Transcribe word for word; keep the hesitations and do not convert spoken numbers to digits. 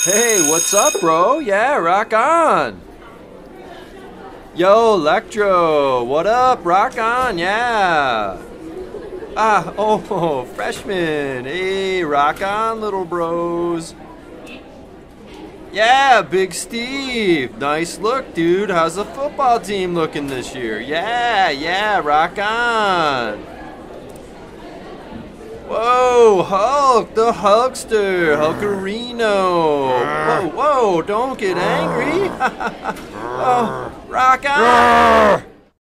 Hey, what's up, bro? Yeah, rock on. Yo, Electro, what up? Rock on, yeah. Ah, oh, freshman. Hey, rock on, little bros. Yeah, Big Steve. Nice look, dude. How's the football team looking this year? Yeah, yeah, rock on. Whoa, Hulk, the Hulkster, Hulkerino. Whoa, whoa, don't get angry. Oh, rock on.